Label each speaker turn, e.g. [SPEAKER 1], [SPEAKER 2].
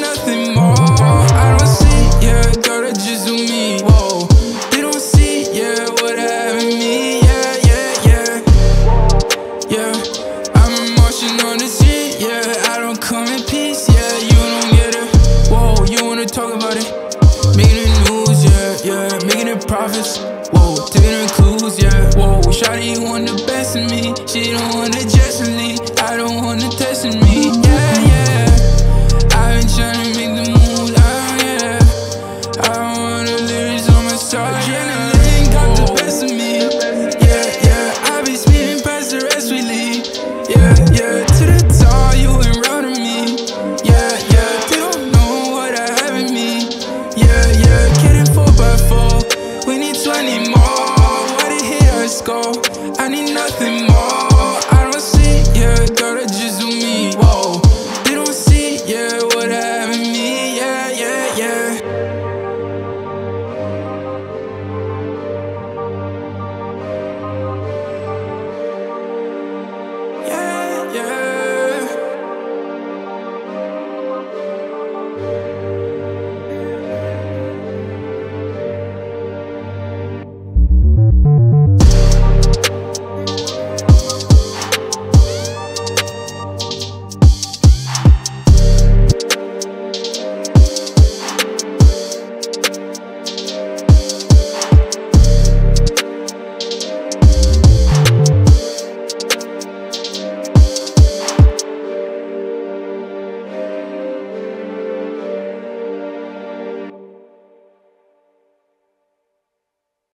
[SPEAKER 1] nothing more. I don't see, yeah, girl, that's just do me. Whoa, they don't see, yeah, what I have in me. Yeah, I'm in motion on the seat, yeah, I don't come in peace, yeah, you don't get it. Whoa, you wanna talk about it? Making it news, yeah, making it profits. Whoa, taking the clues, yeah. Whoa, shawty, you want the best of me, she don't want